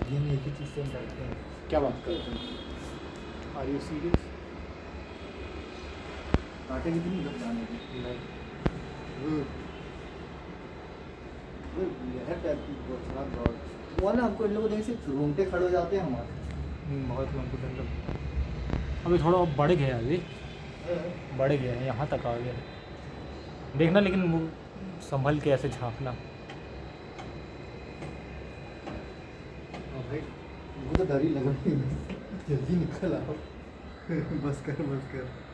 ये हम एक ही चीज़ से हम करते हैं। क्या बात करते हैं? Are you serious? काटे कितनी जब जाने की नहीं। यह टाइप की बहुत वो ना हमको इन लोगों देख से रोंगटे खड़े हो जाते हैं हमारे। बहुत कॉन्फिडेंट लगता है। अभी थोड़ा बढ़ गया है, अभी बढ़ गया है, यहाँ तक आ गया है। देखना लेकिन वो संभल के ऐसे झाँकना। भाई मुझे तो डर ही लग रही है, जल्दी निकल आओ। बस कर बस कर।